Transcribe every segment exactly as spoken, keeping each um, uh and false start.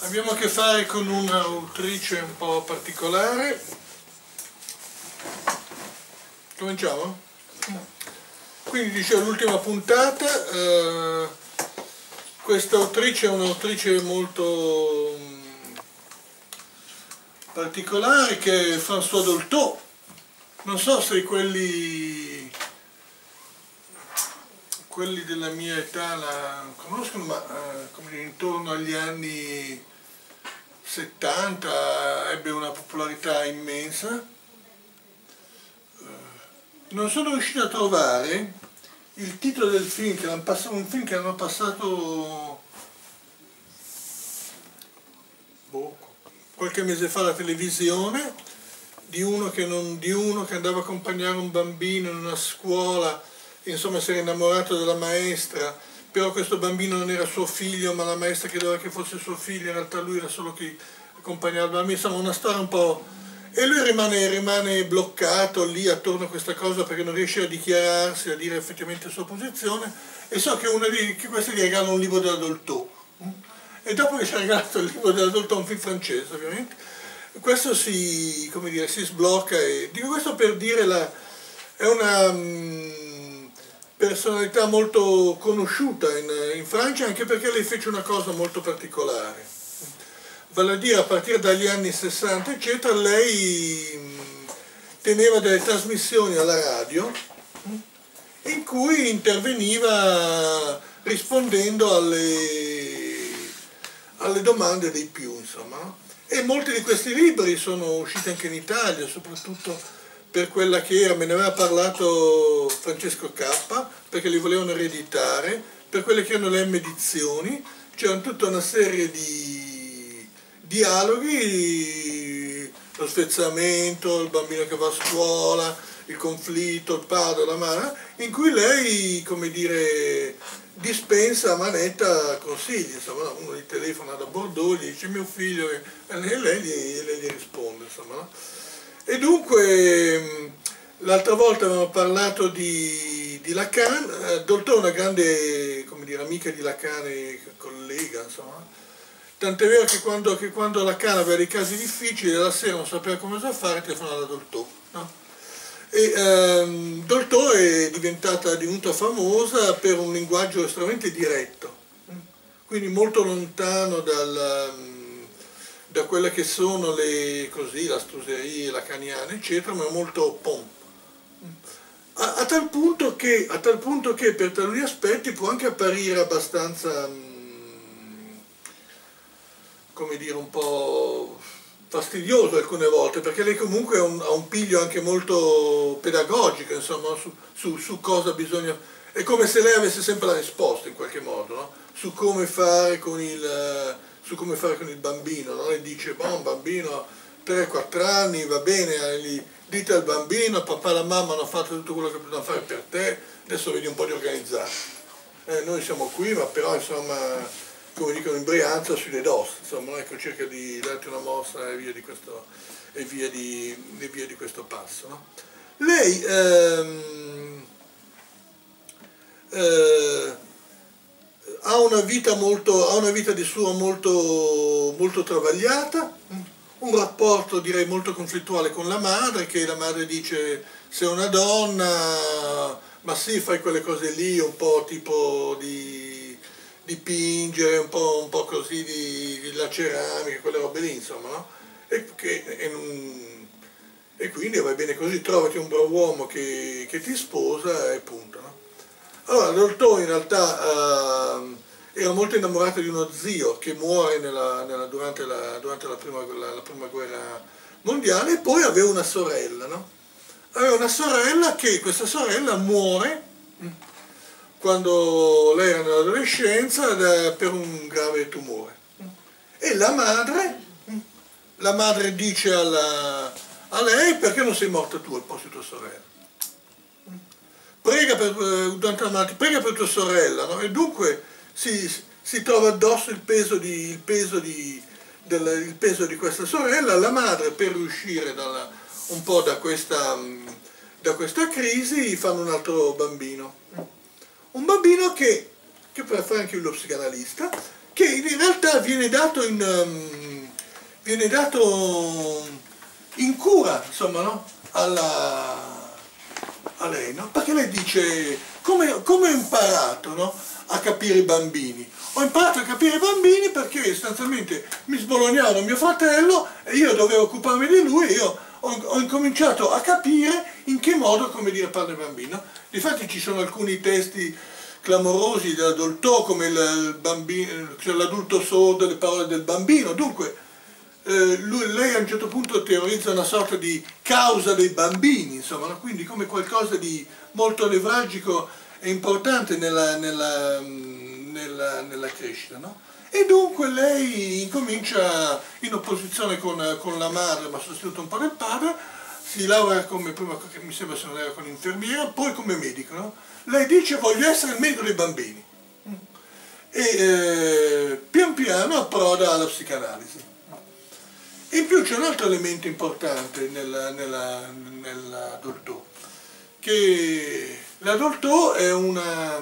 Abbiamo a che fare con un'autrice un po' particolare. Cominciamo? Quindi dicevo, l'ultima puntata, eh, questa autrice è un'autrice molto mh, particolare, che è François Dolto. Non so se quelli, quelli della mia età la conoscono, ma eh, come dire, intorno agli anni settanta ebbe una popolarità immensa. Non sono riuscito a trovare il titolo del film, che passato, un film che hanno passato boh, qualche mese fa alla televisione, di uno, che non, di uno che andava a accompagnare un bambino in una scuola, insomma si era innamorato della maestra, però questo bambino non era suo figlio, ma la maestra credeva che fosse suo figlio, in realtà lui era solo chi accompagnava il bambino, insomma una storia un po'... E lui rimane, rimane bloccato lì attorno a questa cosa perché non riesce a dichiararsi, a dire effettivamente la sua posizione, e so che una di che questi gli regala un libro della Dolto. E dopo che ci ha regalato il libro della Dolto, un film francese ovviamente, questo si, come dire, si sblocca. E dico questo per dire, la, è una mh, personalità molto conosciuta in, in Francia, anche perché lei fece una cosa molto particolare. Vale a dire, a partire dagli anni sessanta eccetera, lei teneva delle trasmissioni alla radio in cui interveniva rispondendo alle, alle domande dei più, insomma. E molti di questi libri sono usciti anche in Italia, soprattutto per quella che era, me ne aveva parlato Francesco Cappa, perché li volevano ereditare, per quelle che erano le M edizioni, c'erano tutta una serie di dialoghi, lo sfezzamento, il bambino che va a scuola, il conflitto, il padre, la madre, in cui lei, come dire, dispensa a manetta consigli, insomma, uno gli telefona da Bordeaux, gli dice mio figlio, e lei, lei, gli, lei gli risponde, insomma, no? E dunque, l'altra volta avevamo parlato di, di Lacan, Dolto è una grande, come dire, amica di Lacan e collega, insomma. Tant'è vero che quando, che quando Lacan aveva dei casi difficili, la sera non sapeva come fare, telefonava a Dolto. No? E ehm, Dolto è diventata, è divenuta famosa per un linguaggio estremamente diretto, quindi molto lontano dal, da quelle che sono le, così, l'astruserie lacaniana, eccetera, ma molto pom. A, a, tal punto che, a tal punto che per taluni aspetti può anche apparire abbastanza, come dire, un po' fastidioso alcune volte, perché lei comunque ha un, ha un piglio anche molto pedagogico, insomma, su, su, su cosa bisogna... È come se lei avesse sempre la risposta in qualche modo, no? Su come fare con il, su come fare con il bambino, no? Lei dice, boh, un bambino tre quattro anni, va bene, gli, dite al bambino, papà e la mamma hanno fatto tutto quello che potevano fare per te, adesso vedi un po' di organizzare. Eh, noi siamo qui, ma però, insomma... come dicono in Brianza, sulle dos, insomma, ecco, cerca di darti una mossa e via di questo, e via di, e via di questo passo. No? Lei ehm, eh, ha una vita molto, ha una vita di suo molto, molto travagliata, un rapporto direi molto conflittuale con la madre, che la madre dice sei una donna, ma sì, fai quelle cose lì, un po' tipo di dipingere, un po', un po' così di, di la ceramica, quelle robe lì, insomma, no? E, che, e, non, e quindi va bene così, trovati un bravo uomo che, che ti sposa e punto, no? Allora, Dolto in realtà uh, era molto innamorato di uno zio che muore nella, nella, durante, la, durante la, prima, la, la prima guerra mondiale, e poi aveva una sorella, no? Aveva una sorella che, questa sorella muore quando lei era nell'adolescenza per un grave tumore. E la madre, la madre dice alla, a lei, perché non sei morta tu al posto di tua sorella? Prega per, durante la malattia, prega per tua sorella, no? E dunque si, si trova addosso il peso di, il peso di, del, il peso di questa sorella. La madre, per riuscire dalla, un po' da questa, da questa crisi, fanno un altro bambino. Un bambino che, che può fare anche lo psicanalista, che in realtà viene dato in, um, viene dato in cura, insomma, no? Alla, a lei, no? Perché lei dice, come, come ho imparato, no? A capire i bambini? Ho imparato a capire i bambini perché sostanzialmente mi sbolognava mio fratello e io dovevo occuparmi di lui e io ho, ho incominciato a capire in che modo, come dire, parla il bambino. Difatti ci sono alcuni testi clamorosi della Dolto, come l'adulto sordo, le parole del bambino. Dunque, eh, lui, lei a un certo punto teorizza una sorta di causa dei bambini, insomma, no? Quindi come qualcosa di molto nevralgico e importante nella, nella, nella, nella crescita, no? E dunque lei incomincia in opposizione con, con la madre, ma sostenuto un po' del padre, si laurea come, prima mi sembra se non era con infermiera, poi come medico, no? Lei dice voglio essere il medico dei bambini e eh, pian piano approda alla psicanalisi. In più c'è un altro elemento importante nella, nella, nella Dolto, che la Dolto è una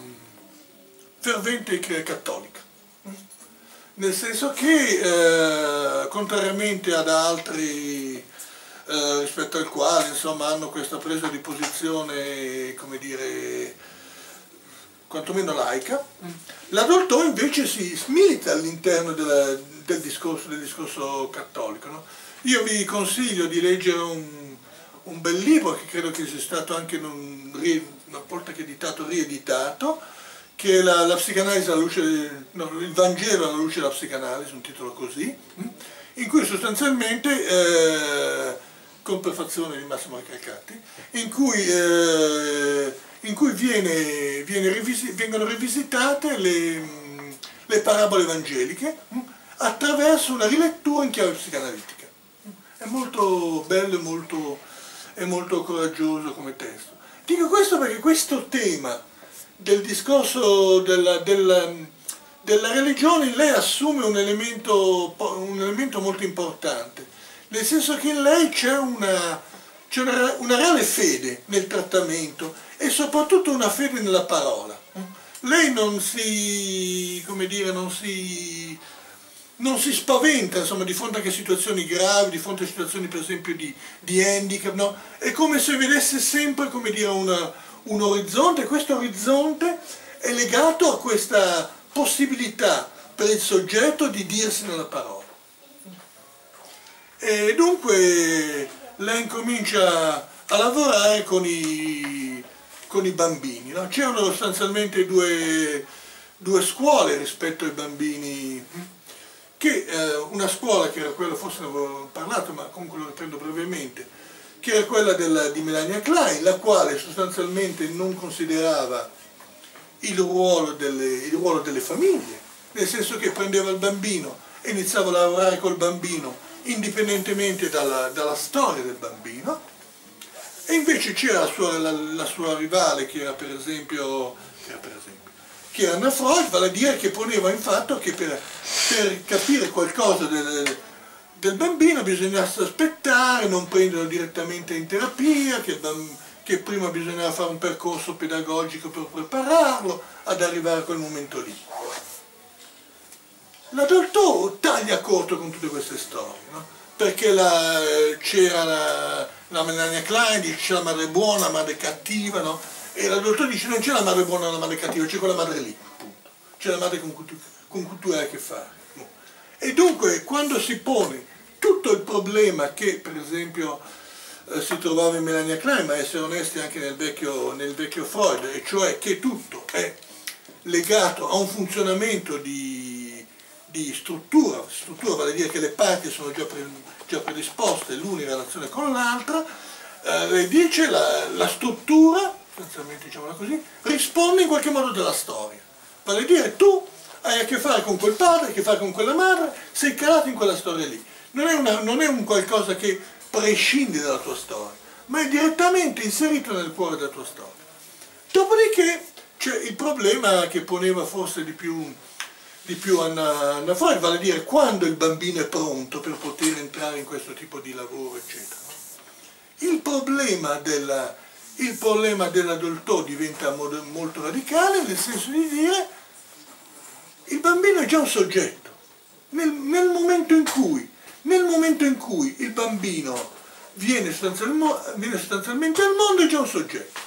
fervente cattolica, nel senso che eh, contrariamente ad altri Eh, rispetto al quale insomma hanno questa presa di posizione, come dire, quantomeno laica, la Dolto invece si milita all'interno del discorso, del discorso cattolico, no? Io vi consiglio di leggere un, un bel libro che credo che sia stato anche un, una volta che editato rieditato, che è la, la psicanalisi alla luce, no, il Vangelo alla luce della psicanalisi, un titolo così, in cui sostanzialmente eh, con prefazione di Massimo Recalcati, in cui, eh, in cui viene, viene rivisi, vengono rivisitate le, le parabole evangeliche mh, attraverso una rilettura in chiave psicanalitica. È molto bello e molto, è molto coraggioso come testo. Dico questo perché questo tema del discorso della, della, della religione in lei assume un elemento, un elemento molto importante. Nel senso che in lei c'è una, c'è una, una reale fede nel trattamento e soprattutto una fede nella parola. Lei non si, come dire, non si, non si spaventa, insomma, di fronte a situazioni gravi, di fronte a situazioni per esempio di, di handicap, no? È come se vedesse sempre, come dire, una, un orizzonte, e questo orizzonte è legato a questa possibilità per il soggetto di dirsi nella parola. E dunque lei incomincia a lavorare con i, con i bambini, no? C'erano sostanzialmente due, due scuole rispetto ai bambini, che eh, una scuola che era quella, forse ne avevo parlato ma comunque lo riprendo brevemente, che era quella della, di Melania Klein, la quale sostanzialmente non considerava il ruolo delle, il ruolo delle famiglie, nel senso che prendeva il bambino e iniziava a lavorare col bambino indipendentemente dalla, dalla storia del bambino, e invece c'era la sua, la, la sua rivale che era per esempio, che era, per esempio, che era Anna Freud, vale a dire che poneva in fatto che per, per capire qualcosa del, del bambino bisognasse aspettare, non prenderlo direttamente in terapia, che, che prima bisognava fare un percorso pedagogico per prepararlo ad arrivare a quel momento lì. La Dolto taglia corto con tutte queste storie, no? Perché c'era la, la Melania Klein, dice c'è la madre buona, la madre cattiva, no? E la Dolto dice non c'è la madre buona e la madre cattiva, c'è quella madre lì, appunto. C'è la madre con cui, tu, con cui tu hai a che fare. No? E dunque quando si pone tutto il problema che per esempio eh, si trovava in Melania Klein, ma essere onesti anche nel vecchio, nel vecchio Freud, e cioè che tutto è legato a un funzionamento di di struttura, struttura vale a dire che le parti sono già, pre, già predisposte l'una in relazione con l'altra, eh, lei dice la, la struttura, essenzialmente diciamola così, risponde in qualche modo della storia, vale a dire tu hai a che fare con quel padre, hai a che fare con quella madre, sei calato in quella storia lì, non è, una, non è un qualcosa che prescinde dalla tua storia, ma è direttamente inserito nel cuore della tua storia. Dopodiché c'è il problema che poneva forse di più di più Anna, Anna Freud, vale a dire quando il bambino è pronto per poter entrare in questo tipo di lavoro, eccetera. Il problema della, il problema della Dolto diventa molto radicale, nel senso di dire il bambino è già un soggetto. Nel, nel, momento in cui, nel momento in cui il bambino viene sostanzialmente, viene sostanzialmente al mondo è già un soggetto.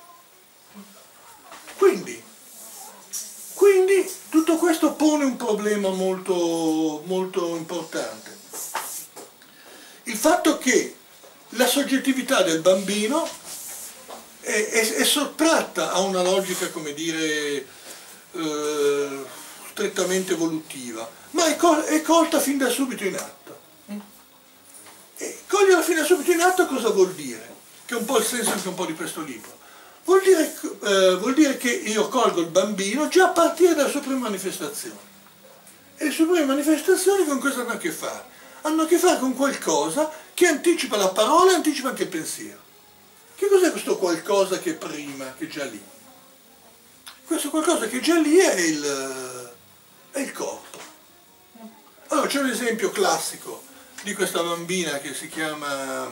Quindi, quindi tutto questo pone un problema molto, molto importante. Il fatto che la soggettività del bambino è, è, è sottratta a una logica, come dire, eh, strettamente evolutiva, ma è, col, è colta fin da subito in atto. E coglierla fin da subito in atto cosa vuol dire? Che è un po' il senso anche un po' di questo libro. Vuol dire, eh, vuol dire che io colgo il bambino già a partire dalle sue prime manifestazioni. E le sue prime manifestazioni con cosa hanno a che fare? Hanno a che fare con qualcosa che anticipa la parola e anticipa anche il pensiero. Che cos'è questo qualcosa che è prima, che è già lì? Questo qualcosa che è già lì è il, è il corpo. Allora c'è un esempio classico di questa bambina che si chiama,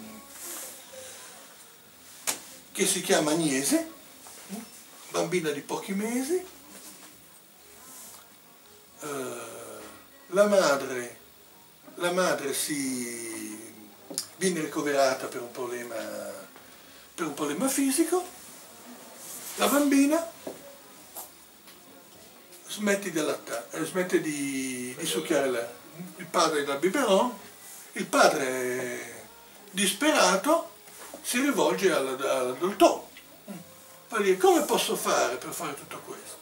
che si chiama Agnese, bambina di pochi mesi. Uh, la madre La madre si viene ricoverata per un problema, per un problema fisico, la bambina smette di allattare, eh, smette di, di succhiare la, il padre dal biberon, il padre disperato si rivolge all'adulto per dire come posso fare per fare tutto questo.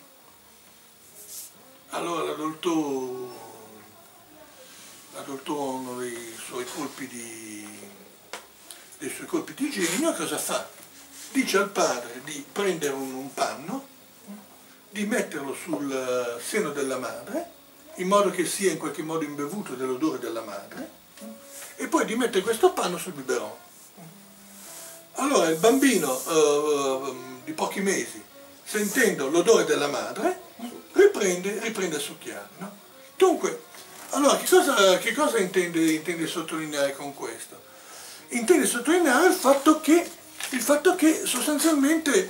Allora l'adulto L'adulto uno dei suoi colpi di, dei suoi colpi di genio cosa fa? Dice al padre di prendere un, un panno, di metterlo sul seno della madre, in modo che sia in qualche modo imbevuto dell'odore della madre, e poi di mettere questo panno sul biberon. Allora il bambino eh, di pochi mesi, sentendo l'odore della madre, riprende, riprende a succhiare. No? Dunque, allora, che cosa, che cosa intende, intende sottolineare con questo? Intende sottolineare il fatto che, il fatto che sostanzialmente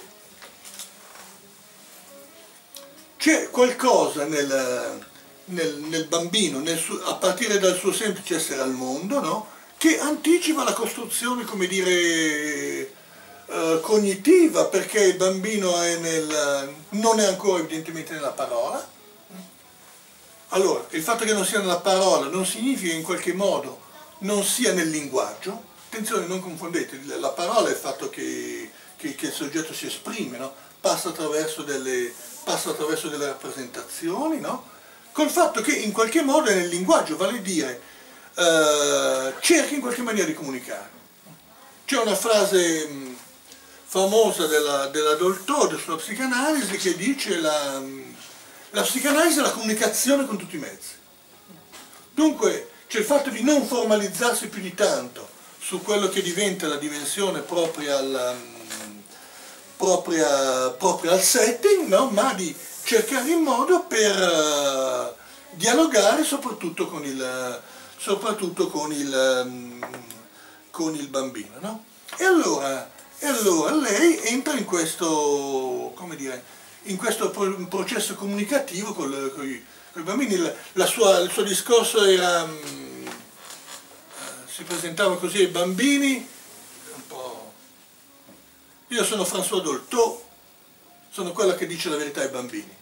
c'è qualcosa nel, nel, nel bambino, nel suo, a partire dal suo semplice essere al mondo, no? Che anticipa la costruzione, come dire, eh, cognitiva, perché il bambino è nel, non è ancora evidentemente nella parola. Allora, il fatto che non sia nella parola non significa che in qualche modo non sia nel linguaggio. Attenzione, non confondete, la parola è il fatto che, che, che il soggetto si esprime, no? passa, attraverso delle, passa attraverso delle rappresentazioni, no? Col fatto che in qualche modo è nel linguaggio, vale a dire, eh, cerca in qualche maniera di comunicare. C'è una frase mh, famosa della, della Dolto, sulla psicanalisi, che dice la... Mh, La psicanalisi è la comunicazione con tutti i mezzi. Dunque c'è il fatto di non formalizzarsi più di tanto su quello che diventa la dimensione propria al, propria, propria al setting, no? Ma di cercare il modo per uh, dialogare soprattutto con il, soprattutto con il, um, con il bambino. No? E, allora, e allora lei entra in questo, come dire, in questo processo comunicativo con, con, i, con i bambini. La, la sua, il suo discorso era, um, si presentava così ai bambini, un po', io sono François Dolto, sono quella che dice la verità ai bambini.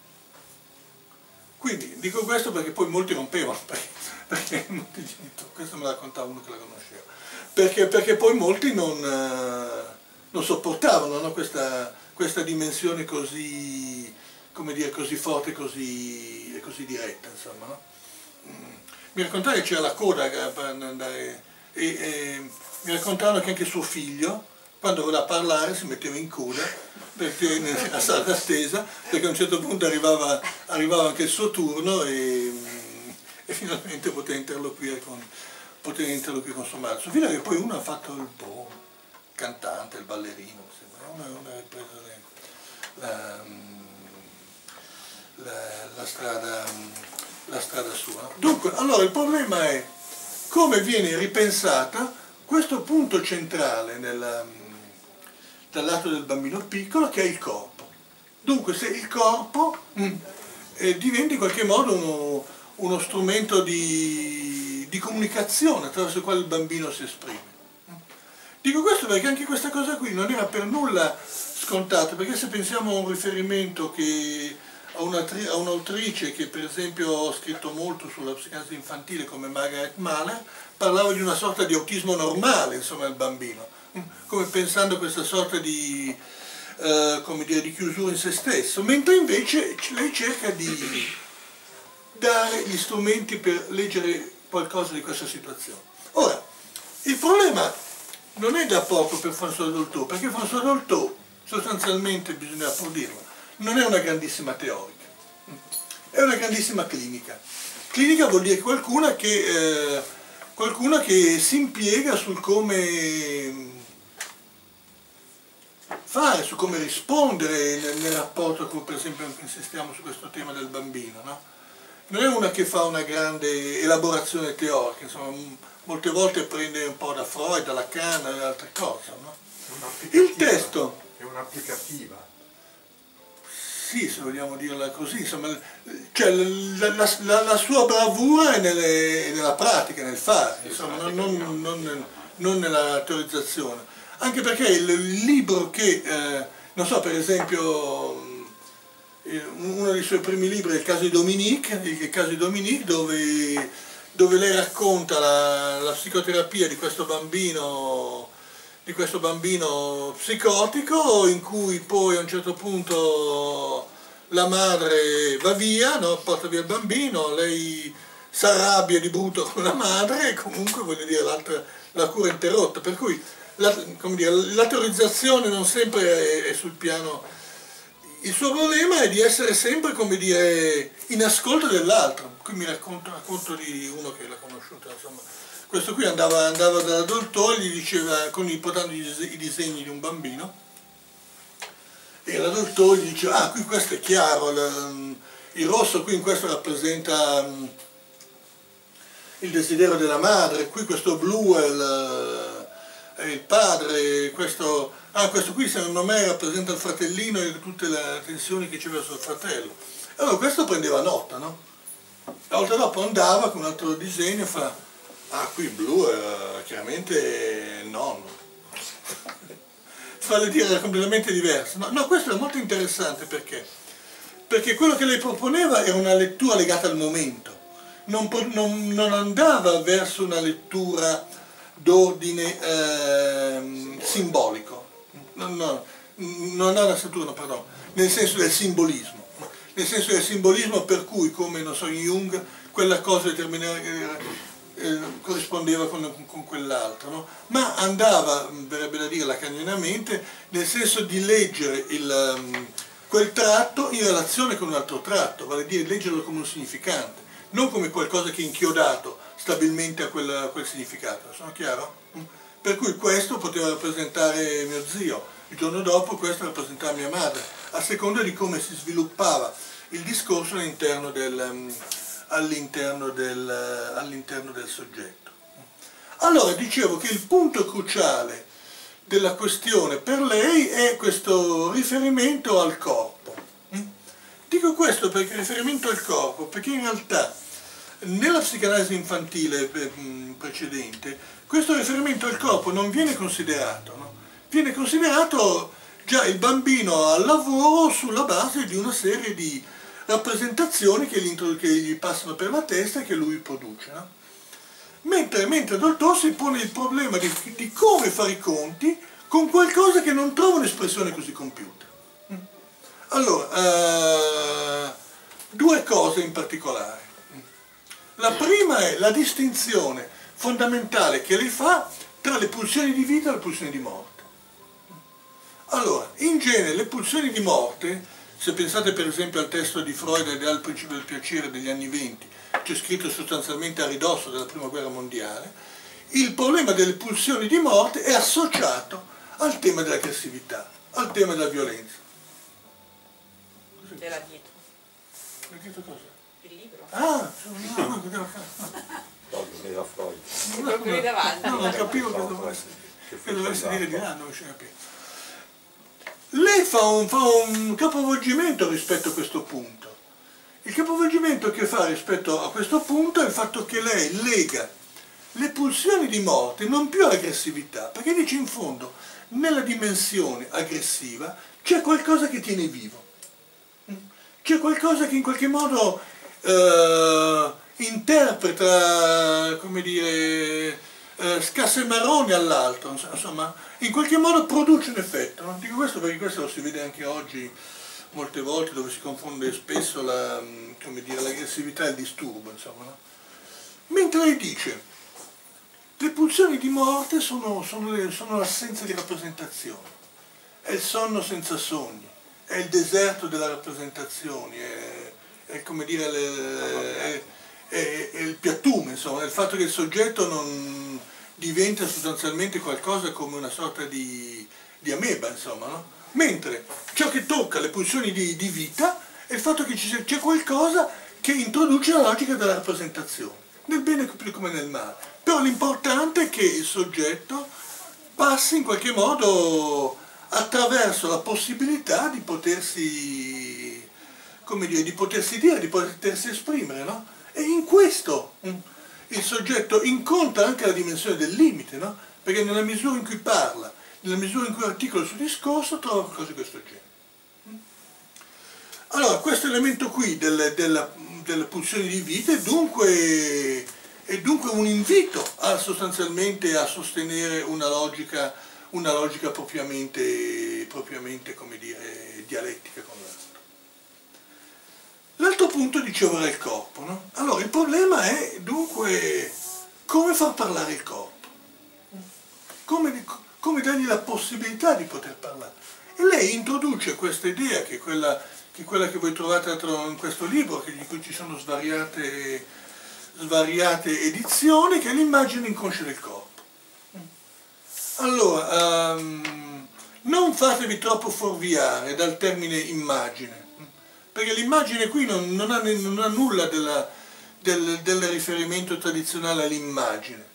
Quindi dico questo perché poi molti rompevano, perché, perché molti genitori, questo me l'ha raccontato uno che la conosceva, perché, perché poi molti non, non sopportavano, no, questa... questa dimensione così, come dire, così forte, così, così diretta, insomma. No? Mi raccontavano che c'era la coda per andare, e, e mi raccontavano che anche suo figlio, quando voleva parlare, si metteva in coda, perché nella sala d'attesa, perché a un certo punto arrivava, arrivava anche il suo turno e, e finalmente poteva interloquire con, poteva interloquire con sua madre. Suo figlio che poi uno ha fatto il boh, cantante, il ballerino, una, una ripresa la, la, la, strada, la strada sua. Dunque, allora il problema è come viene ripensata questo punto centrale nella, dal lato del bambino piccolo, che è il corpo. Dunque se il corpo e diventa in qualche modo uno, uno strumento di, di comunicazione attraverso il quale il bambino si esprime. Dico questo perché anche questa cosa qui non era per nulla scontata, perché se pensiamo a un riferimento che a un'autrice che per esempio ha scritto molto sulla psicanalisi infantile come Margaret Mahler, parlava di una sorta di autismo normale, insomma, del bambino, come pensando a questa sorta di, eh, come dire, di chiusura in se stesso, mentre invece lei cerca di dare gli strumenti per leggere qualcosa di questa situazione. Ora, il problema non è da poco per François Dolto, perché François Dolto, sostanzialmente, bisogna pur dirlo, non è una grandissima teorica, è una grandissima clinica. Clinica vuol dire qualcuna che, eh, qualcuna che si impiega sul come fare, su come rispondere nel, nel rapporto, come per esempio insistiamo su questo tema del bambino, no? Non è una che fa una grande elaborazione teorica, insomma, molte volte prende un po' da Freud, da Lacan e altre cose, no? Il testo è un'applicativa. Sì, se vogliamo dirla così, insomma, cioè, la, la, la, la sua bravura è nelle, nella pratica, nel fare, insomma, non, non, non, non nella teorizzazione. Anche perché il, il libro che, eh, non so, per esempio, uno dei suoi primi libri è Il caso di Dominique, il caso di Dominique dove, dove lei racconta la, la psicoterapia di questo bambino di questo bambino psicotico, in cui poi a un certo punto la madre va via, no? Porta via il bambino, lei si arrabbia di brutto con la madre e comunque, voglio dire, l'altra, la cura è interrotta, per cui la, come dire, la teorizzazione non sempre è, è sul piano. Il suo problema è di essere sempre, come dire, in ascolto dell'altro. Qui mi racconto, racconto di uno che l'ha conosciuta, insomma. Questo qui andava, andava da Dolto, gli diceva, con i, portando i disegni di un bambino, e la Dolto gli diceva, ah, qui questo è chiaro, il, il rosso qui in questo rappresenta um, il desiderio della madre, qui questo blu è il, è il padre, questo, ah, questo qui secondo me rappresenta il fratellino e tutte le tensioni che c'è verso il fratello. Allora questo prendeva nota, no? La volta dopo andava con un altro disegno e fa, ah, qui blu è chiaramente il nonno. Vale dire, era completamente diverso. No, no, questo è molto interessante perché? Perché quello che lei proponeva era una lettura legata al momento. Non, non, non andava verso una lettura d'ordine eh, simbolico. No, no, non andava a Saturno, perdono, nel senso del simbolismo. Nel senso del simbolismo per cui, come non so, Jung, quella cosa determinata Eh, corrispondeva con, con quell'altro, no? Ma andava, verrebbe da dire lacanianamente, nel senso di leggere il, um, quel tratto in relazione con un altro tratto, vale a dire leggerlo come un significante, non come qualcosa che è inchiodato stabilmente a quel, a quel significato. Sono chiaro? Per cui questo poteva rappresentare mio zio, il giorno dopo questo rappresentava mia madre, a seconda di come si sviluppava il discorso all'interno del... Um, all'interno del, all'interno del soggetto. Allora, dicevo che il punto cruciale della questione per lei è questo riferimento al corpo. Dico questo perché il riferimento al corpo, perché in realtà nella psicanalisi infantile precedente questo riferimento al corpo non viene considerato, no? Viene considerato già il bambino al lavoro sulla base di una serie di rappresentazioni che gli, che gli passano per la testa e che lui produce, no? Mentre, mentre Dolto si pone il problema di, di come fare i conti con qualcosa che non trova un'espressione così compiuta. Allora, eh, due cose in particolare. La prima è la distinzione fondamentale che lei fa tra le pulsioni di vita e le pulsioni di morte. Allora, in genere le pulsioni di morte, se pensate per esempio al testo di Freud e al Principio del piacere degli anni venti, c'è scritto sostanzialmente a ridosso della Prima Guerra Mondiale, il problema delle pulsioni di morte è associato al tema dell'aggressività, al tema della violenza. Era dietro. Era dietro cosa? Il libro. Ah, no, no, devo fare. No, era Freud. No, Proprio lì davanti. no, non capivo che dovesse, che dovesse dire di là, non riesco a capire. Lei fa un, fa un capovolgimento rispetto a questo punto. Il capovolgimento che fa rispetto a questo punto è il fatto che lei lega le pulsioni di morte non più all'aggressività, perché dice in fondo, nella dimensione aggressiva c'è qualcosa che tiene vivo, c'è qualcosa che in qualche modo eh, interpreta, come dire, eh, scassa i marroni all'altro, insomma, in qualche modo produce un effetto. No? Dico questo perché questo lo si vede anche oggi molte volte, dove si confonde spesso la, come dire, l'aggressività e il disturbo, insomma. No? Mentre lei dice, le pulsioni di morte sono, sono, sono l'assenza di rappresentazione, è il sonno senza sogni, è il deserto della rappresentazione, è, è come dire, le, è, è, è il piattume, insomma, è il fatto che il soggetto non diventa sostanzialmente qualcosa come una sorta di, di ameba, insomma, no? Mentre ciò che tocca le pulsioni di, di vita è il fatto che c'è qualcosa che introduce la logica della rappresentazione, nel bene più come nel male. Però l'importante è che il soggetto passi in qualche modo attraverso la possibilità di potersi, come dire, di potersi dire, di potersi esprimere, no? E in questo il soggetto incontra anche la dimensione del limite, no? Perché nella misura in cui parla, nella misura in cui articola il suo discorso, trova qualcosa di questo genere. Allora, questo elemento qui delle, della, delle pulsioni di vita è dunque... è dunque un invito a, sostanzialmente a sostenere una logica, una logica propriamente, propriamente, come dire, dialettica con l'altro. L'altro punto, dicevo, era il corpo, no? Allora, il problema è dunque come far parlare il corpo, come, come dargli la possibilità di poter parlare. E lei introduce questa idea, che è quella che, è quella che voi trovate in questo libro, che di cui ci sono svariate... svariate edizioni, che è l'immagine inconscia del corpo. Allora, um, non fatevi troppo fuorviare dal termine immagine, perché l'immagine qui non, non, ha, non ha nulla della, del, del riferimento tradizionale all'immagine,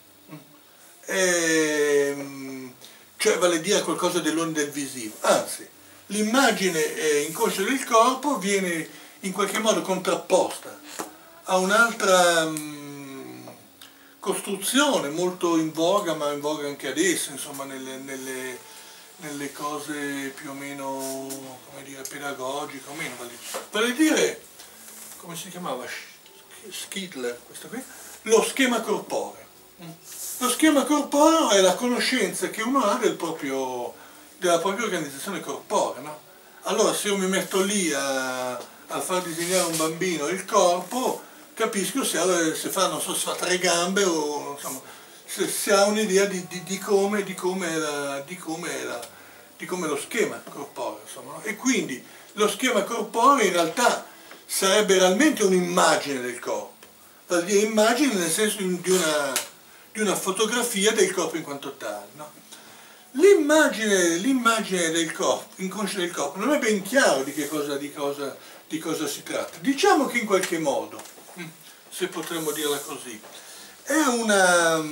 cioè vale a dire qualcosa dell'onda del visivo, anzi, l'immagine inconscia del corpo viene in qualche modo contrapposta a un'altra um, costruzione molto in voga, ma in voga anche adesso, insomma, nelle, nelle, nelle cose più o meno, come dire, pedagogiche, o meno, vale a dire, come si chiamava? Schindler, questo qui? Lo schema corporeo. Lo schema corporeo è la conoscenza che uno ha del proprio, della propria organizzazione corporea, no? Allora, se io mi metto lì a, a far disegnare un bambino il corpo, capisco se, ha, se fa, non so, se fa tre gambe o insomma, se, se ha un'idea di, di, di come di come è la, di come è la, di come è lo schema corporeo, insomma, no? E quindi lo schema corporeo in realtà sarebbe realmente un'immagine del corpo, vale a dire immagine nel senso di una, di una fotografia del corpo in quanto tale, no? L'immagine, l'immagine del corpo, inconscia del corpo, non è ben chiaro di che cosa, di cosa, di cosa si tratta. Diciamo che in qualche modo, se potremmo dirla così, è una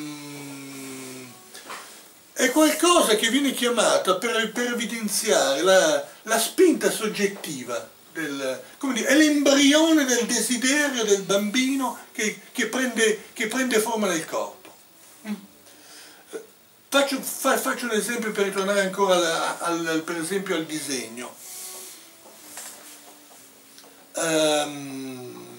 è qualcosa che viene chiamata per, per evidenziare la, la spinta soggettiva, del, come dire, è l'embrione del desiderio del bambino che, che, prende, che prende forma nel corpo. Faccio, fa, faccio un esempio per ritornare ancora al, al, per esempio al disegno. Um,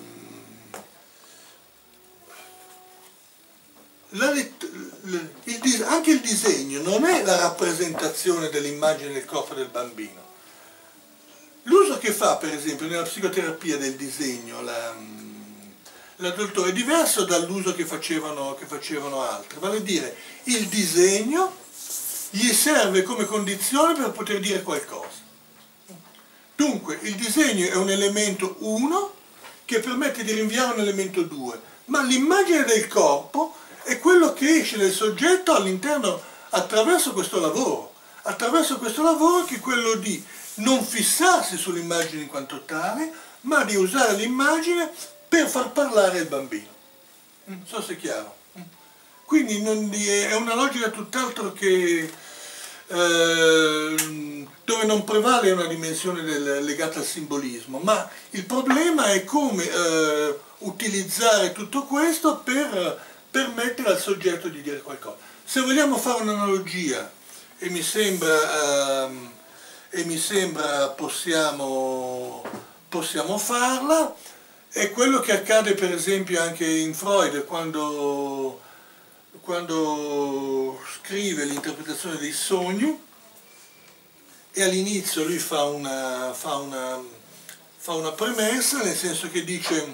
La, il, il, anche il disegno non è la rappresentazione dell'immagine del corpo del bambino. L'uso che fa, per esempio, nella psicoterapia del disegno l'addoltore è diverso dall'uso che facevano, che facevano altri. Vale a dire, il disegno gli serve come condizione per poter dire qualcosa. Dunque, il disegno è un elemento uno che permette di rinviare un elemento due, ma l'immagine del corpo è quello che esce del soggetto all'interno, attraverso questo lavoro, attraverso questo lavoro che è quello di non fissarsi sull'immagine in quanto tale, ma di usare l'immagine per far parlare il bambino. Non so se è chiaro. Quindi non, è una logica tutt'altro che, eh, dove non prevale una dimensione del, legata al simbolismo, ma il problema è come eh, utilizzare tutto questo per permettere al soggetto di dire qualcosa. Se vogliamo fare un'analogia, e mi sembra, ehm, e mi sembra possiamo, possiamo farla, è quello che accade per esempio anche in Freud quando, quando scrive l'interpretazione dei sogni, e all'inizio lui fa una, fa, una, fa una premessa, nel senso che dice: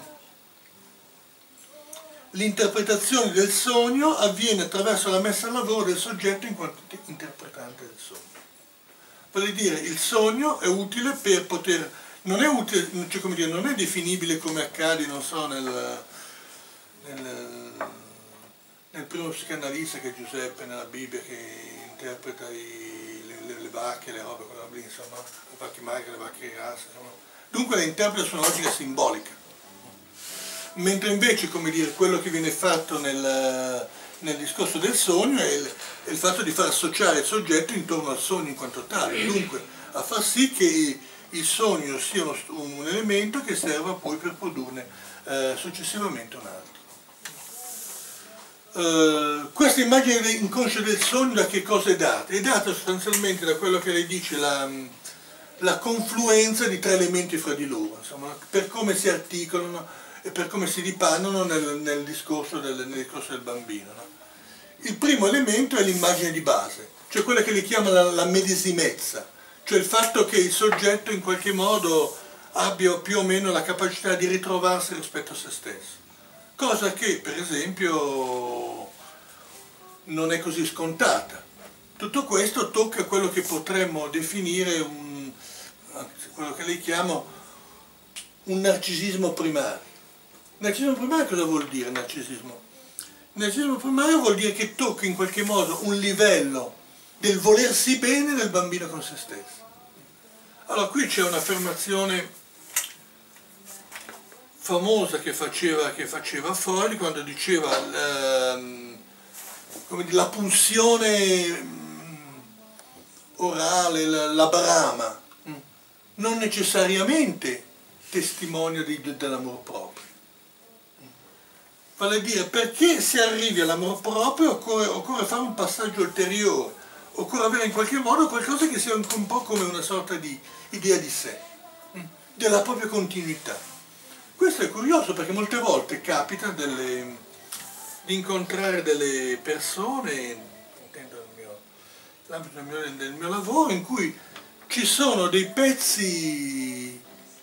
l'interpretazione del sogno avviene attraverso la messa al lavoro del soggetto in quanto interpretante del sogno. Vuol dire, il sogno è utile per poter, non è utile, cioè come dire, non è definibile come accade, non so, nel, nel, nel primo psicanalista che è Giuseppe nella Bibbia, che interpreta i, le, le, le vacche, le robe, quelle robe lì, insomma, le vacche magre, le vacche grasse, insomma. Dunque le interpreta su una logica simbolica. Mentre invece, come dire, quello che viene fatto nel, nel discorso del sogno è il, è il fatto di far associare il soggetto intorno al sogno in quanto tale, dunque a far sì che il sogno sia uno, un elemento che serva poi per produrne eh, successivamente un altro. Uh, questa immagine inconscia del sogno da che cosa è data? È data sostanzialmente da quello che lei dice la, la confluenza di tre elementi fra di loro, insomma, per come si articolano e per come si ripannono nel, nel, discorso, del, nel discorso del bambino. No? Il primo elemento è l'immagine di base, cioè quella che li chiama la, la medesimezza, cioè il fatto che il soggetto in qualche modo abbia più o meno la capacità di ritrovarsi rispetto a se stesso. Cosa che, per esempio, non è così scontata. Tutto questo tocca quello che potremmo definire, un, quello che lei chiama un narcisismo primario. Narcisismo primario cosa vuol dire narcisismo? Narcisismo primario vuol dire che tocca in qualche modo un livello del volersi bene del bambino con se stesso. Allora qui c'è un'affermazione famosa che faceva, che faceva Freud quando diceva ehm, come dire, la pulsione mh, orale, la, la brama, mh, non necessariamente testimonio di, de, dell'amor proprio. Vale a dire, perché se arrivi all'amor proprio occorre, occorre fare un passaggio ulteriore, occorre avere in qualche modo qualcosa che sia un, un po' come una sorta di idea di sé, mh, della propria continuità. Questo è curioso perché molte volte capita delle, di incontrare delle persone, intendo nell'ambito del mio, del mio lavoro, in cui ci sono dei pezzi,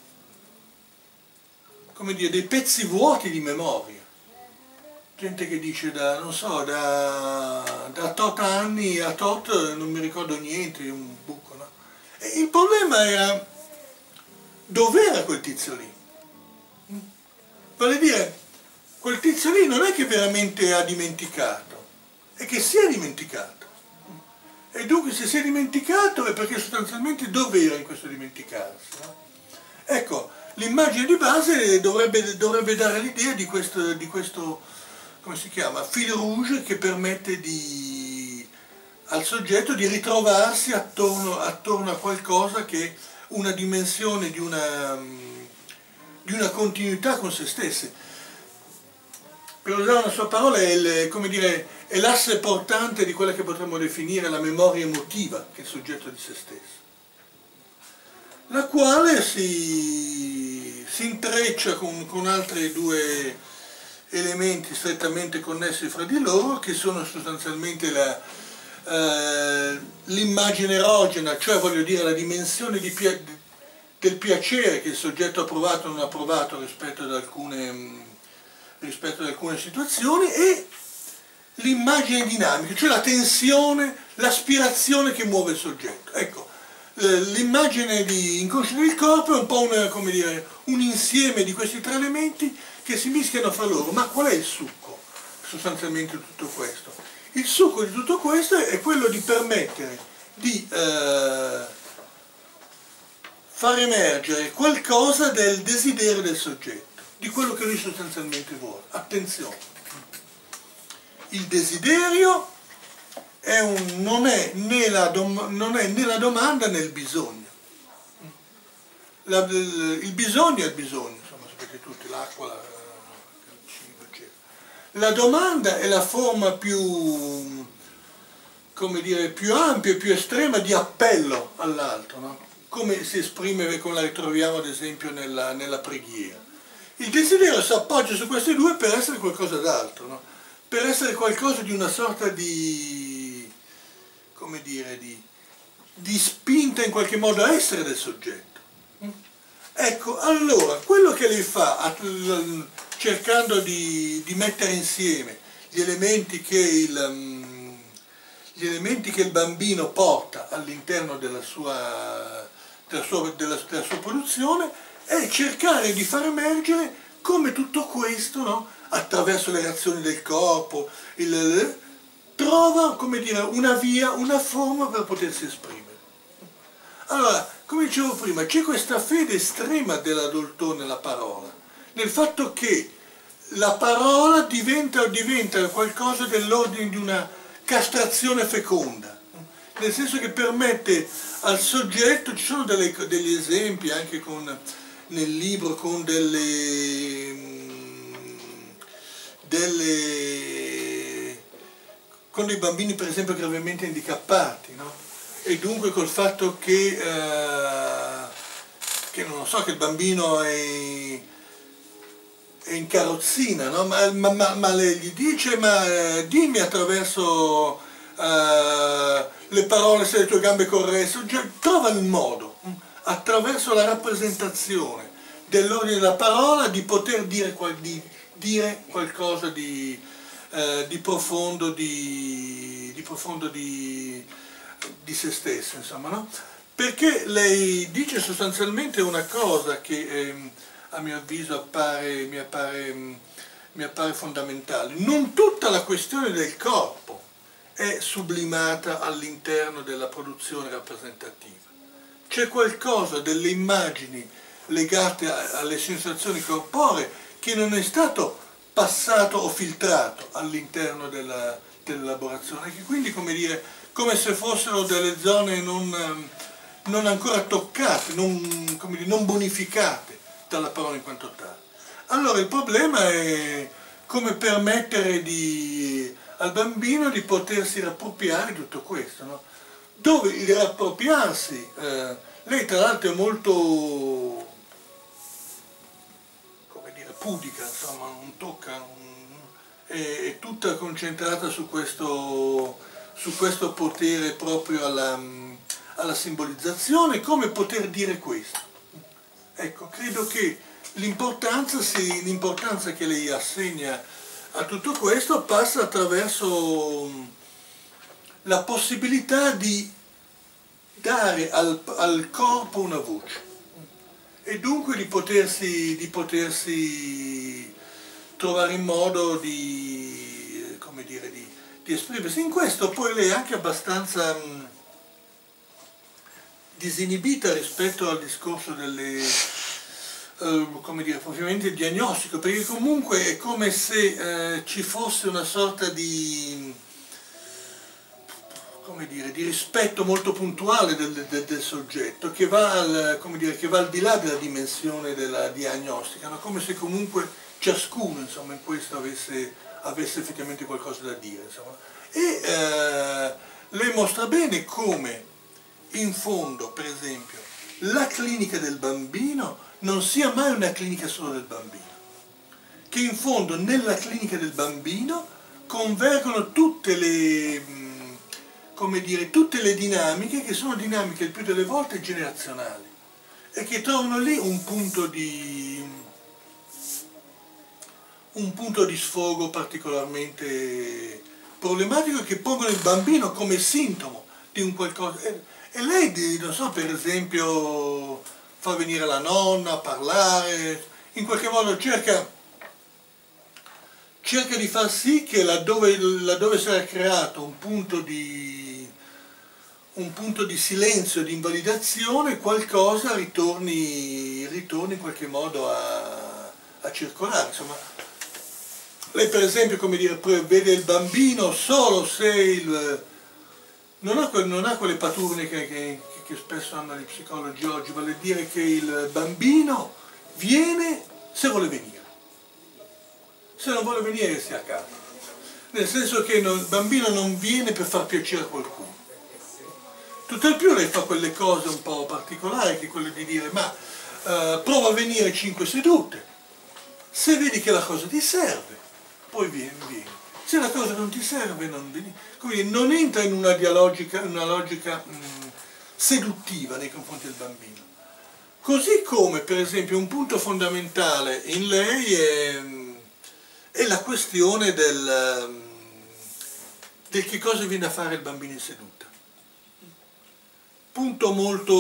come dire, dei pezzi vuoti di memoria. Gente che dice da, non so, da, da tot anni a tot non mi ricordo niente, un buco, no? E il problema era, dov'era quel tizio lì? Vale dire, quel tizio lì non è che veramente ha dimenticato, è che si è dimenticato. E dunque se si è dimenticato è perché sostanzialmente dov'era in questo dimenticarsi? No? Ecco, l'immagine di base dovrebbe, dovrebbe dare l'idea di questo, di questo, come si chiama, fil rouge che permette di, al soggetto di ritrovarsi attorno, attorno a qualcosa che è una dimensione di una... di una continuità con se stessi. Per usare una sua parola è, il, come dire, è l'asse portante di quella che potremmo definire la memoria emotiva, che è il soggetto di se stesso, la quale si, si intreccia con, con altri due elementi strettamente connessi fra di loro, che sono sostanzialmente la, eh, l'immagine erogena, cioè voglio dire la dimensione di pia- del piacere che il soggetto ha provato o non ha provato rispetto ad alcune, rispetto ad alcune situazioni, e l'immagine dinamica, cioè la tensione, l'aspirazione che muove il soggetto. Ecco, l'immagine di inconscio del corpo è un po' una, come dire, un insieme di questi tre elementi che si mischiano fra loro. Ma qual è il succo sostanzialmente di tutto questo? Il succo di tutto questo è quello di permettere di eh, far emergere qualcosa del desiderio del soggetto, di quello che lui sostanzialmente vuole. Attenzione, il desiderio è un, non, è né la dom, non è né la domanda né il bisogno. La, il, il bisogno è il bisogno, insomma, sapete tutti, l'acqua, la, il cibo, eccetera. La domanda è la forma più, come dire, più ampia e più estrema di appello all'altro, no? Come si esprime, come la ritroviamo ad esempio nella, nella preghiera. Il desiderio si appoggia su questi due per essere qualcosa d'altro, no? Per essere qualcosa di una sorta di, come dire, di, di spinta in qualche modo a essere del soggetto. Ecco, allora, quello che lei fa, cercando di, di mettere insieme gli elementi che il, gli elementi che il bambino porta all'interno della sua, della, sua, della, della sua produzione, è cercare di far emergere come tutto questo, no, attraverso le reazioni del corpo, il, trova, come dire, una via, una forma per potersi esprimere. Allora, come dicevo prima, c'è questa fede estrema dell'Adoltò nella parola, nel fatto che la parola diventa, diventa qualcosa dell'ordine di una castrazione feconda, nel senso che permette al soggetto, ci sono delle, degli esempi anche con, nel libro con delle, delle, con dei bambini per esempio gravemente handicappati, no? E dunque col fatto che, eh, che non so, che il bambino è, è in carrozzina, no? ma, ma, ma, ma lei gli dice, ma eh, dimmi attraverso eh, le parole se le tue gambe corressero, cioè, trova il modo, attraverso la rappresentazione dell'ordine della parola, di poter dire, di, dire qualcosa di, eh, di profondo, di, di profondo di... di se stesso, insomma, no? Perché lei dice sostanzialmente una cosa che eh, a mio avviso appare, mi, appare, mi appare fondamentale. Non tutta la questione del corpo è sublimata all'interno della produzione rappresentativa. C'è qualcosa delle immagini legate a, alle sensazioni corporee che non è stato passato o filtrato all'interno della, dell'elaborazione, che quindi, come dire, come se fossero delle zone non, non ancora toccate, non, come dire, non bonificate dalla parola in quanto tale. Allora il problema è come permettere di, al bambino di potersi riappropriare di tutto questo, no? Dove il riappropriarsi, eh, lei tra l'altro è molto, come dire, pudica, insomma, non tocca, non, è, è tutta concentrata su questo... su questo potere proprio alla, alla simbolizzazione, come poter dire questo. Ecco, credo che l'importanza l'importanza che lei assegna a tutto questo passa attraverso la possibilità di dare al, al corpo una voce e dunque di potersi, di potersi trovare in modo di, come dire, di di esprimersi. In questo poi lei è anche abbastanza mh, disinibita rispetto al discorso delle, eh, come dire, ovviamente diagnostico, perché comunque è come se eh, ci fosse una sorta di, come dire, di rispetto molto puntuale del, del, del soggetto che va, al, come dire, che va al di là della dimensione della diagnostica, no? Come se comunque ciascuno, insomma, in questo avesse avesse effettivamente qualcosa da dire, insomma. E eh, lei mostra bene come in fondo, per esempio, la clinica del bambino non sia mai una clinica solo del bambino, che in fondo nella clinica del bambino convergono tutte le, come dire, tutte le dinamiche, che sono dinamiche il più delle volte generazionali e che trovano lì un punto di un punto di sfogo particolarmente problematico e che pongono il bambino come sintomo di un qualcosa. E, e lei, non so, per esempio, fa venire la nonna a parlare, in qualche modo cerca, cerca di far sì che laddove, laddove si era creato un punto di, un punto di silenzio, di invalidazione, qualcosa ritorni, ritorni in qualche modo a, a circolare. Insomma, lei per esempio, come dire, vede il bambino solo se il, non ha, que, non ha quelle paturne che, che, che spesso hanno gli psicologi oggi, vale a dire che il bambino viene se vuole venire, se non vuole venire stia a casa, nel senso che non, il bambino non viene per far piacere a qualcuno. Tutt'al più lei fa quelle cose un po' particolari, che quelle di dire ma uh, prova a venire cinque sedute, se vedi che la cosa ti serve, poi vieni, vieni. Se la cosa non ti serve, non, vieni. Come dire, non entra in una dialogica, una logica mh, seduttiva nei confronti del bambino. Così come, per esempio, un punto fondamentale in lei è, è la questione del, del che cosa viene a fare il bambino in seduta. Punto molto,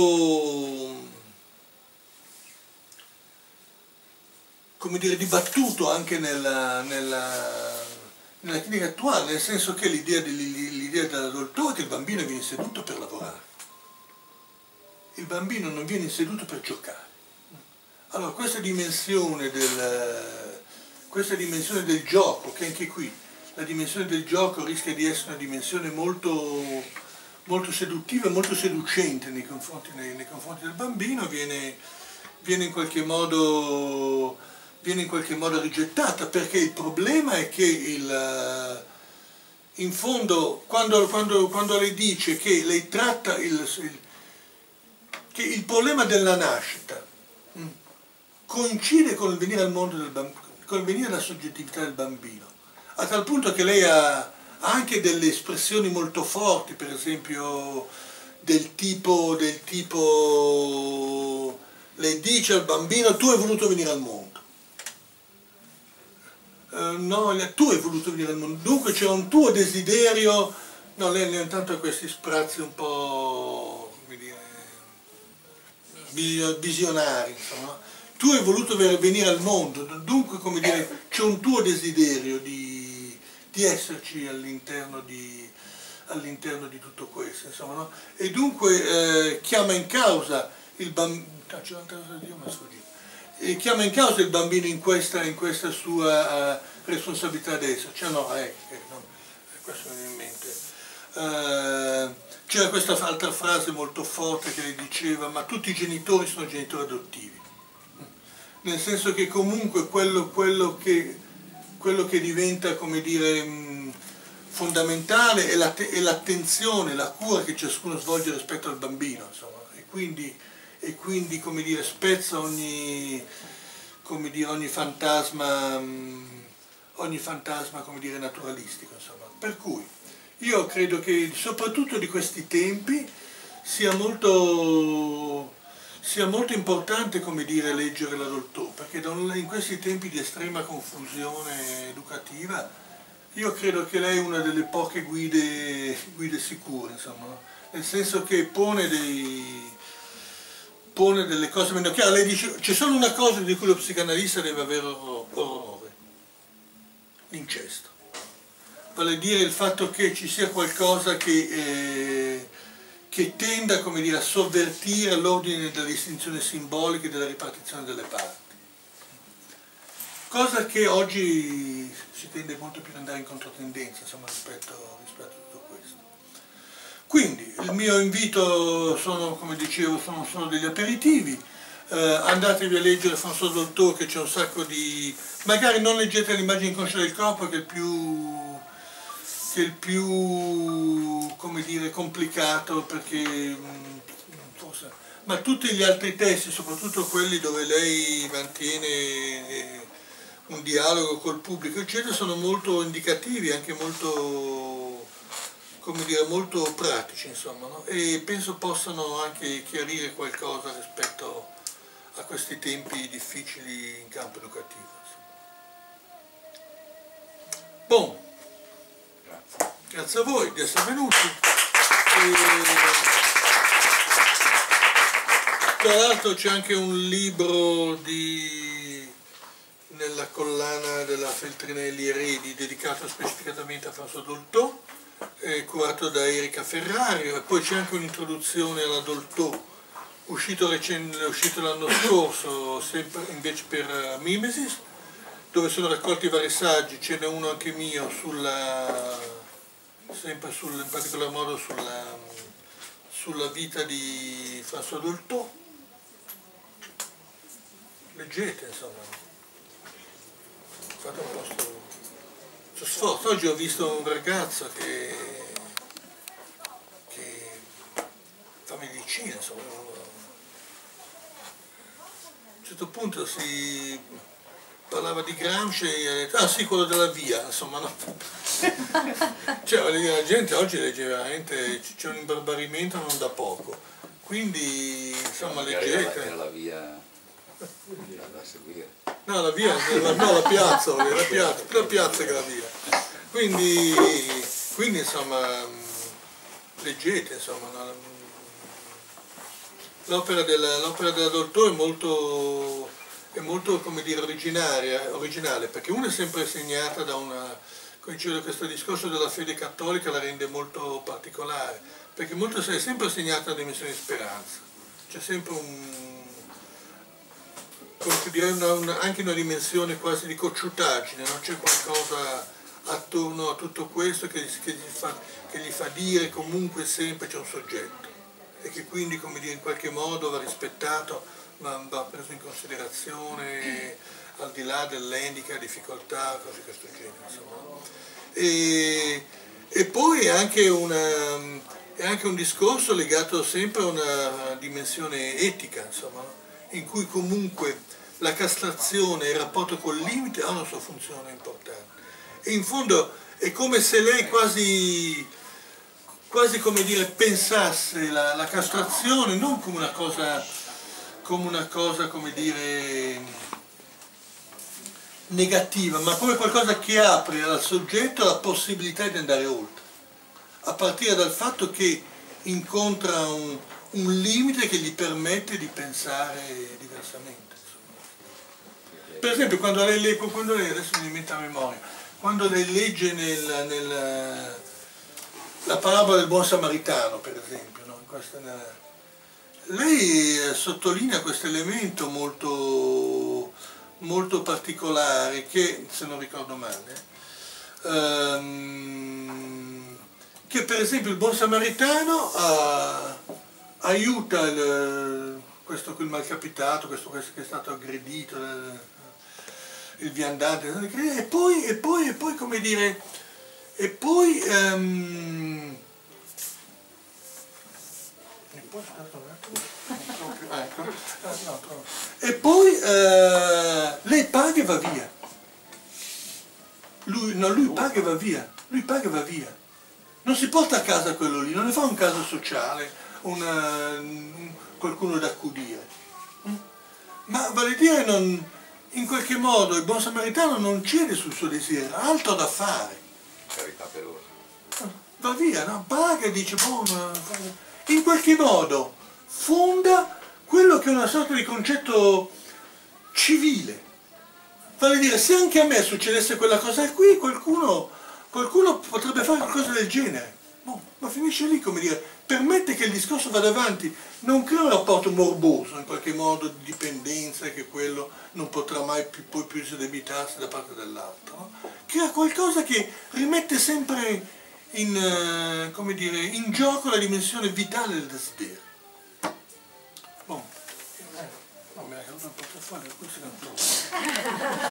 come dire, dibattuto anche nella, nella, nella clinica attuale, nel senso che l'idea dell'adulto è che il bambino viene seduto per lavorare. Il bambino non viene seduto per giocare. Allora questa dimensione del, questa dimensione del gioco, che anche qui la dimensione del gioco rischia di essere una dimensione molto... molto seduttiva e molto seducente nei confronti, nei, nei confronti del bambino, viene, viene, in qualche modo, viene in qualche modo rigettata, perché il problema è che il, in fondo quando, quando, quando lei dice che lei tratta il, il, che il problema della nascita mh, coincide con il venire al mondo del bambino, con il venire alla soggettività del bambino, a tal punto che lei ha anche delle espressioni molto forti, per esempio del tipo, del tipo lei dice al bambino tu hai voluto venire al mondo, uh, no, tu hai voluto venire al mondo, dunque c'è un tuo desiderio, no, lei ogni tanto ha questi sprazzi un po', come dire, visionari, insomma, tu hai voluto venire al mondo, dunque, come dire, c'è un tuo desiderio di di esserci all'interno di, all'interno di tutto questo, insomma, no? E dunque eh, chiama in causa il bambino, e chiama in causa il bambino in questa, in questa sua uh, responsabilità adesso, cioè no, eh, no, questo mi viene in mente. Uh, c'era questa altra frase molto forte che le diceva ma tutti i genitori sono genitori adottivi, nel senso che comunque quello, quello che quello che diventa, come dire, mh, fondamentale è l'attenzione, la cura che ciascuno svolge rispetto al bambino, insomma, e quindi, e quindi come dire, spezza ogni, come dire, ogni fantasma, mh, ogni fantasma, come dire, naturalistico, insomma. Per cui io credo che soprattutto di questi tempi sia molto... sia molto importante, come dire, leggere l'adulto, perché in questi tempi di estrema confusione educativa io credo che lei è una delle poche guide, guide sicure, insomma, no? Nel senso che pone, dei, pone delle cose meno chiare. Lei dice c'è solo una cosa di cui lo psicanalista deve avere orrore, l'incesto, vale a dire il fatto che ci sia qualcosa che... Eh, che tenda, come dire, a sovvertire l'ordine della distinzione simbolica e della ripartizione delle parti. Cosa che oggi si tende molto più ad andare in controtendenza, insomma, rispetto, rispetto a tutto questo. Quindi il mio invito sono, come dicevo, sono, sono degli aperitivi. Eh, andatevi a leggere François Dolto, che c'è un sacco di... magari non leggete l'immagine inconscia del corpo, che è il più... che è il più, come dire, complicato, perché forse, ma tutti gli altri testi, soprattutto quelli dove lei mantiene un dialogo col pubblico, eccetera, sono molto indicativi, anche molto, come dire, molto pratici, insomma, no? E penso possano anche chiarire qualcosa rispetto a questi tempi difficili in campo educativo. Bon. Grazie a voi di essere venuti. E... tra l'altro c'è anche un libro di... nella collana della Feltrinelli Eredi dedicato specificatamente a François Dolto, eh, curato da Erika Ferrari, e poi c'è anche un'introduzione alla Dolto uscito, uscito l'anno scorso, sempre invece per Mimesis, dove sono raccolti vari saggi, ce n'è uno anche mio sulla... sempre sul, in particolar modo sulla, sulla vita di François Dolto. Leggete, insomma, fate un posto su sforzo. Oggi ho visto un ragazzo che, che fa medicina, insomma, a un certo punto si parlava di Gramsci e ha detto, ah sì, quello della via, insomma, no? Cioè, la gente oggi legge veramente, c'è un imbarbarimento non da poco, quindi insomma leggete. Era la via da seguire. No, la via, no, la piazza, la piazza, la piazza che la via. Quindi, quindi insomma, leggete, insomma, l'opera della, l'opera della Dolto è molto, è molto, come dire, originaria, originale, perché una è sempre segnata da una, come dicevo, questo discorso della fede cattolica la rende molto particolare, perché molto è sempre segnata da dimensione di speranza, c'è sempre un, come dire, una, una, anche una dimensione quasi di cocciutaggine, no? C'è qualcosa attorno a tutto questo che, che, gli fa, che gli fa dire comunque sempre c'è un soggetto e che quindi, come dire, in qualche modo va rispettato, va, va preso in considerazione al di là dell'handicap, difficoltà, cose di questo genere, insomma. E, e poi è anche, una, è anche un discorso legato sempre a una dimensione etica, insomma, no? In cui comunque la castrazione e il rapporto col limite ha una sua funzione importante. E in fondo è come se lei quasi, quasi come dire, pensasse la, la castrazione non come una cosa, come una cosa, come dire, negativa, ma come qualcosa che apre al soggetto la possibilità di andare oltre, a partire dal fatto che incontra un, un limite che gli permette di pensare diversamente. Per esempio, quando lei, quando lei adesso mi mette a memoria, quando lei legge nel, nel, la parabola del buon samaritano, per esempio, no? In questa, lei sottolinea questo elemento molto, molto particolare che, se non ricordo male, ehm, che per esempio il buon samaritano ha, aiuta il, questo il malcapitato, questo, questo che è stato aggredito, il, il viandante, e poi, e poi, e poi come dire, e poi, um, e poi uh, lei paga e va via. Lui, no, lui paga e va via, lui paga e va via. Non si porta a casa quello lì, non ne fa un caso sociale, una, qualcuno da accudire. Ma vale dire, non, in qualche modo il buon samaritano non cede sul suo desiderio, ha altro da fare. Carità pelosa. Va via, no? Paga e dice, boh, in qualche modo fonda quello che è una sorta di concetto civile. Vale dire, se anche a me succedesse quella cosa qui, qualcuno, qualcuno potrebbe fare qualcosa del genere. Boh, ma finisce lì, come dire, permette che il discorso vada avanti, non crea un rapporto morboso, in qualche modo di dipendenza, che quello non potrà mai più, poi più debitarsi da parte dell'altro. No? Crea qualcosa che rimette sempre in, come dire, in gioco la dimensione vitale del desiderio. Boh. No, mi ha caduto il portafoglio, questo è un